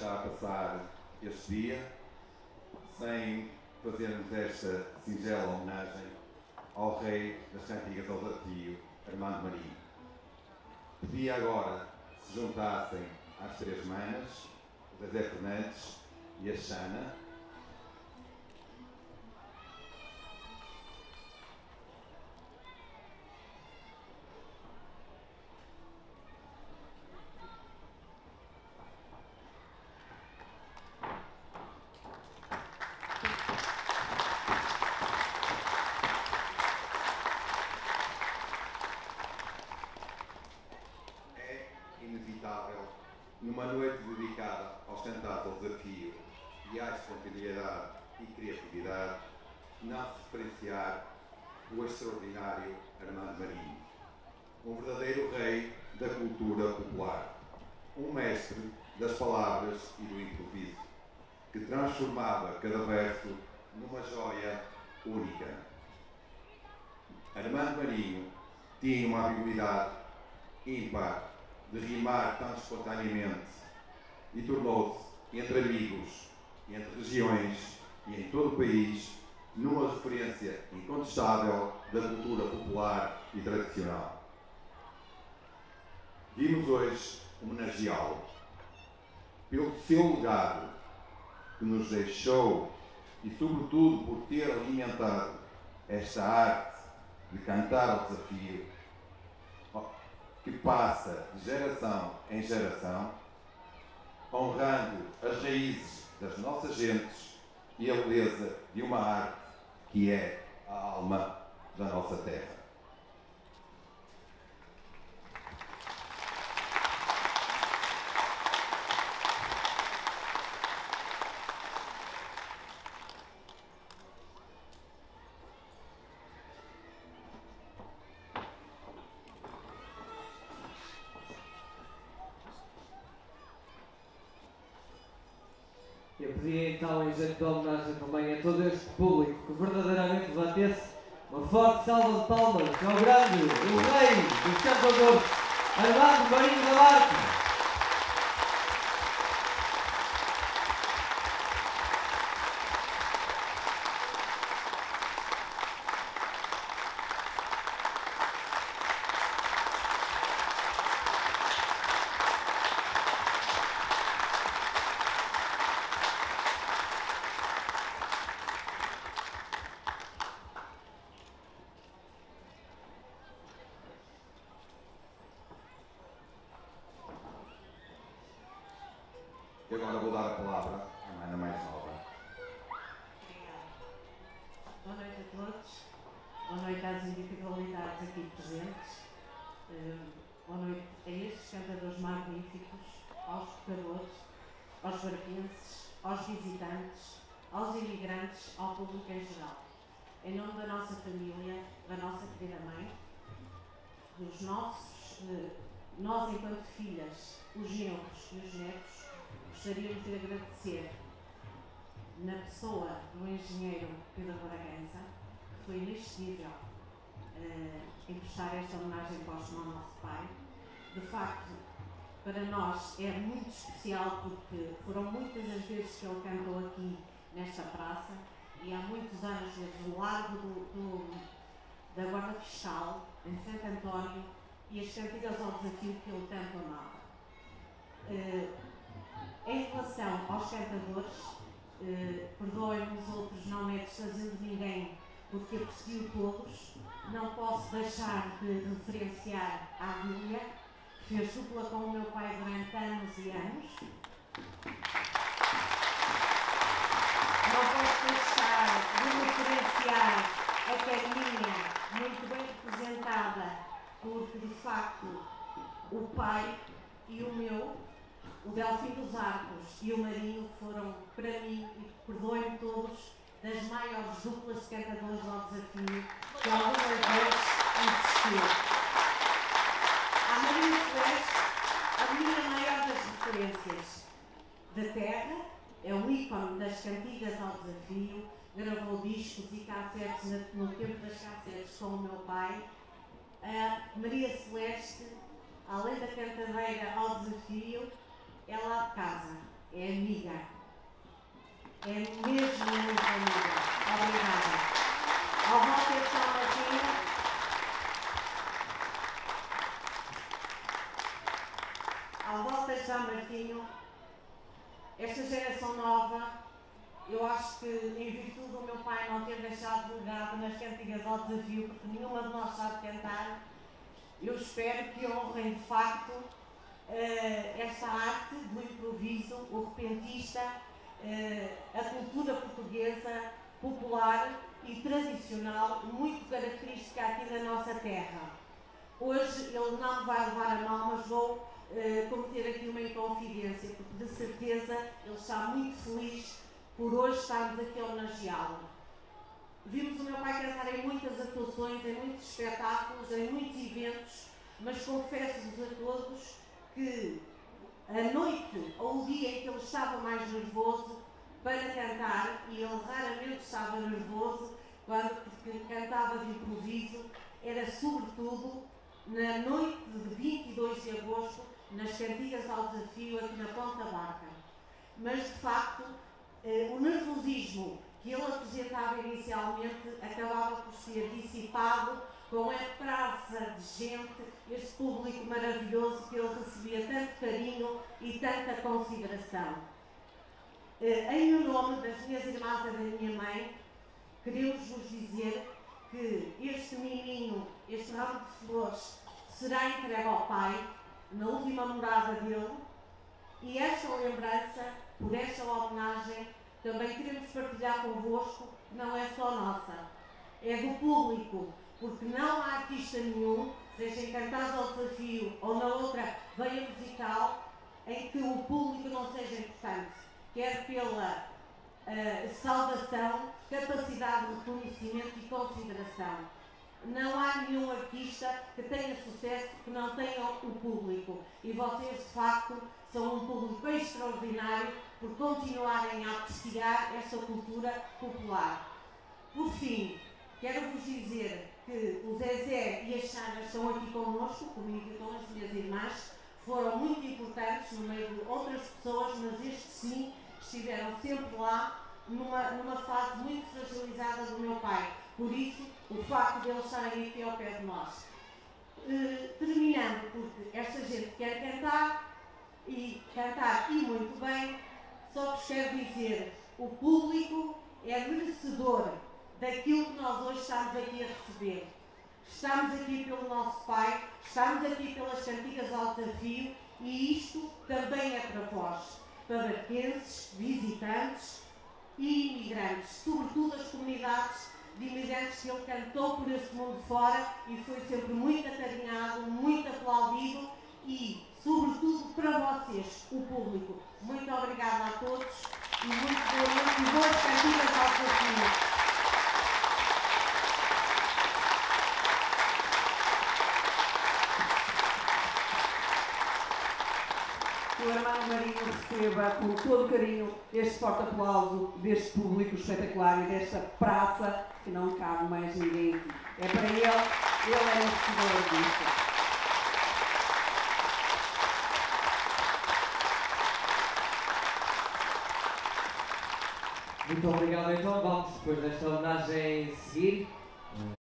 deixar passar este dia sem fazermos esta singela homenagem ao rei das cantigas ao desafio, Armando Marinho. Pedia agora que se juntassem às três manas, o Zezé Fernandes e a Xana. Numa noite dedicada aos cantados ao desafio e à espontaneidade e criatividade, não se referenciar o extraordinário Armando Marinho, um verdadeiro rei da cultura popular, um mestre das palavras e do improviso, que transformava cada verso numa joia única. Armando Marinho tinha uma habilidade ímpar de rimar tão espontaneamente e tornou-se, entre amigos, entre regiões e em todo o país, numa referência incontestável da cultura popular e tradicional. Vimos hoje homenageá-lo pelo seu legado que nos deixou e, sobretudo, por ter alimentado esta arte de cantar ao desafio, que passa de geração em geração, honrando as raízes das nossas gentes e a beleza de uma arte que é a alma da nossa terra. Eu pedia então, em jeito de homenagem também a todo este público, que verdadeiramente batesse uma forte salva de palmas ao grande, o rei dos cantadores, Armando Marinho da Barca. E agora vou dar a palavra à Ana mais nova. Obrigada. Boa noite a todos. Boa noite às individualidades aqui presentes. Boa noite a estes cantadores magníficos, aos tocadores, aos barquenses, aos visitantes, aos imigrantes, ao público em geral. Em nome da nossa família, da nossa querida mãe, dos nossos, nós enquanto filhas, os genros e os netos, gostaríamos de agradecer na pessoa do engenheiro Pedro Bragança, que foi inexcedível em prestar esta homenagem póstuma ao nosso pai. De facto, para nós é muito especial porque foram muitas as vezes que ele cantou aqui nesta praça e há muitos anos desde o largo da Guarda Fiscal, em Santo António, e as cantigas ao desafio que ele tanto amava. Em relação aos cantadores, perdoem-me os outros, não é desfazendo ninguém, porque aprecio todos. Não posso deixar de referenciar a Adília, que fez dupla com o meu pai durante anos e anos. Não posso deixar de referenciar a Carminha, muito bem representada, porque de facto o pai e o meu, o Delfim dos Arcos e o Marinho foram, para mim, e perdoem-me todos, das maiores duplas de cantadores ao desafio que alguma vez existiu. A Maria Celeste, a minha maior das referências da terra, é um ícone das cantigas ao desafio, gravou discos e cassetes no tempo das cassetes com o meu pai. A Maria Celeste, além da cantadeira ao desafio, é lá de casa, é amiga. É mesmo muito amiga. Obrigada. Ao Walter São Martinho, São Martinho, esta geração nova, eu acho que em virtude do meu pai não ter deixado legado nas cantigas ao desafio, porque nenhuma de nós sabe cantar, eu espero que honrem de facto esta arte do improviso, o repentista, a cultura portuguesa, popular e tradicional, muito característica aqui da nossa terra. Hoje ele não vai levar a mal, mas vou cometer aqui uma inconfidência, porque de certeza ele está muito feliz por hoje estarmos aqui a homenageá-lo. Vimos o meu pai cantar em muitas atuações, em muitos espetáculos, em muitos eventos, mas confesso-vos a todos que a noite ou o dia em que ele estava mais nervoso para cantar, e ele raramente estava nervoso porque cantava de improviso, era sobretudo na noite de 22 de agosto, nas cantigas ao desafio aqui na Ponta Barca. Mas de facto, o nervosismo que ele apresentava inicialmente acabava por ser dissipado com a praça de gente, este público maravilhoso que ele recebia tanto carinho e tanta consideração. Em meu nome, das minhas irmãs e da minha mãe, queremos vos dizer que este miminho, este ramo de flores, será entregue ao pai na última morada dele, e esta lembrança, por esta homenagem, também queremos partilhar convosco, não é só nossa, é do público, porque não há artista nenhum, seja em Cantares ao Desafio ou na outra veia musical, em que o público não seja importante, quer pela saudação, capacidade de reconhecimento e consideração. Não há nenhum artista que tenha sucesso que não tenha o público, e vocês de facto são um público extraordinário por continuarem a apreciar esta cultura popular. Por fim, quero-vos dizer que o Zezé e as Chanas estão aqui connosco, comigo e com as minhas irmãs, foram muito importantes no meio de outras pessoas, mas estes sim estiveram sempre lá numa fase muito fragilizada do meu pai. Por isso, o facto de eles estarem aqui ao pé de nós. Terminando, porque esta gente quer cantar e muito bem, só vos quero dizer, o público é merecedor daquilo que nós hoje estamos aqui a receber. Estamos aqui pelo nosso pai, estamos aqui pelas cantigas ao desafio, e isto também é para vós, para barquenses, visitantes e imigrantes, sobretudo as comunidades de imigrantes que ele cantou por esse mundo fora e foi sempre muito acarinhado, muito aplaudido, e sobretudo para vocês, o público. Muito obrigada a todos e muito boa noite e boas cantigas ao desafio. Que o Armando Marinho receba com todo carinho este forte aplauso deste público espetacular e desta praça que não cabe mais ninguém aqui. É para ele é merecedor disto. Muito obrigado, então. Vamos depois desta homenagem seguir.